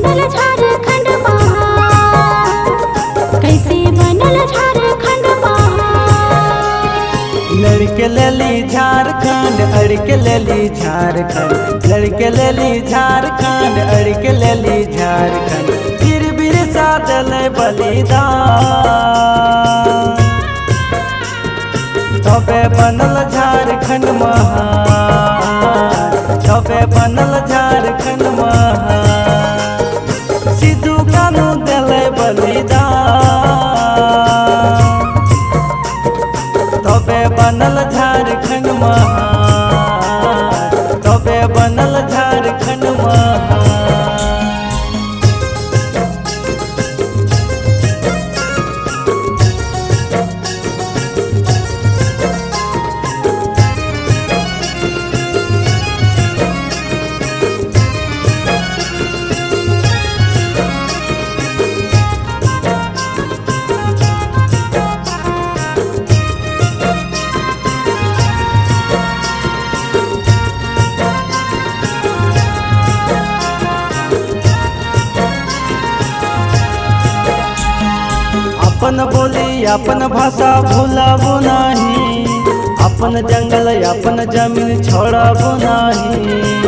बनल झारखंड महान, कैसे बनल झारखंड महान। लड़के लेली झारखंड अड़के लेली झारखंड, लड़के लेली झारखंड अड़के लेली झारखंड, फिर बीर साधल बलिदान, तबे बनल झारखंड महान, तबे बनल झारखंड महान। सिद्धू कानू दिले बलिदान, तबे बनल झारखंड महान, तबे बनल झारखंड महान। अपन बोली अपन भाषा भूलाबू नहीं, अपन जंगल अपन जमीन छोड़ाबू नहीं।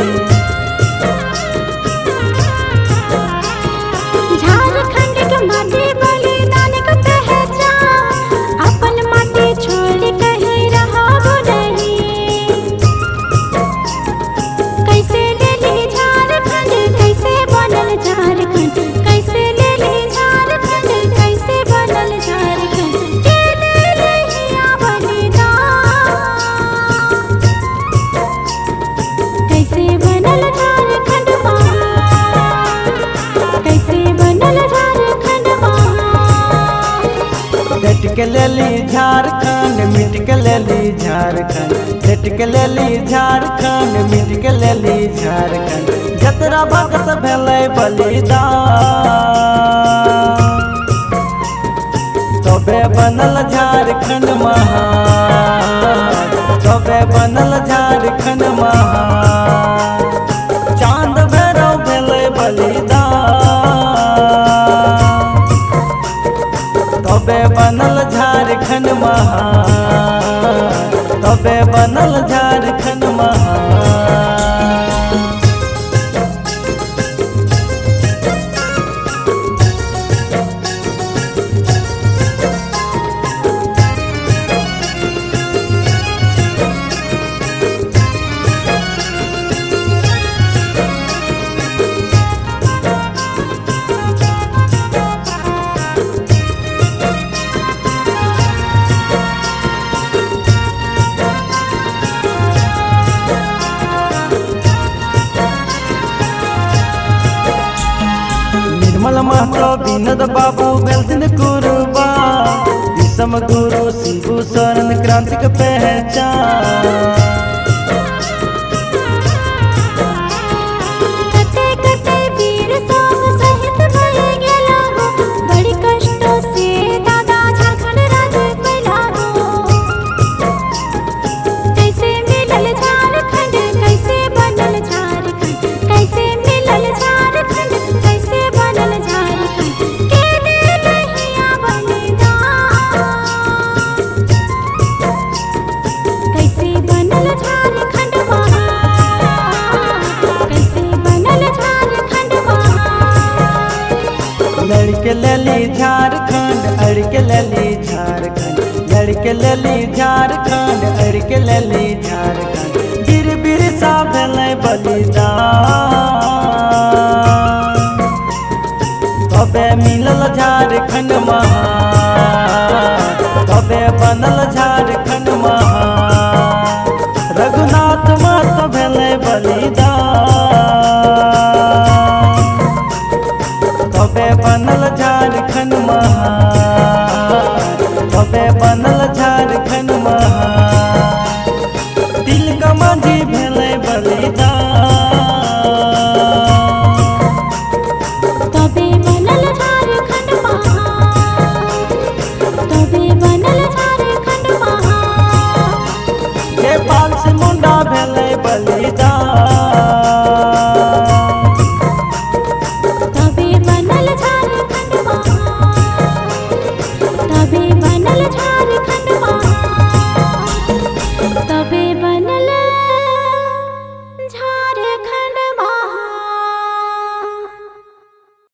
झारखंड के माटी बलिदान के पहचान, अपन माटी छोड़ कहीं रहाबू नहीं। कैसे लेली झारखंड, कैसे बनल झारखंड, कैसे लेली झारखंड, कैसे बनल झारखंड, के लेलिया बलिदान। कैसे बनल झारखंड महान, कैसे बनल झारखंड महान। डट के लेली झारखंड मिट के लेली झारखंड, डट के लेली झारखंड मिट के लेली झारखंड, जतरा भगत भेलै बलिदान, तबे बनल झारखंड महान, तबे बनल झारखंड महान। चांद भैरव भेलै बलिदान, तबे बनल झारखंड महान, तबे बनल झारखंड महान। निर्मल महतो विनोद बाबू बेलदिन कुरुबा, विषम गुरु शिबू शरण क्रांति के पहचान। कते कते वीर सब सहित भय गेला हो, बड़ी कष्टों से दादा झारखंड राज पैला हो। कैसे मिलल झारखंड, कैसे बनल झारखंड, कैसे मिलल झारखंड, कैसे बनल झारखंड, के लेलिया बलिदान। कैसे बनल झारखंड महान, कैसे बनल झारखंड महान। लड़के लेली झारखंड अड़के लेली झारखंड, लड़के लेली झारखंड अड़के लेली झारखंड, बीर बीर सा भेलै बलिदान, तबे मिलल झारखंड महान, तबे बनल झारखंड महान। रघुनाथ मत भेलै बलिदान, तबे बनल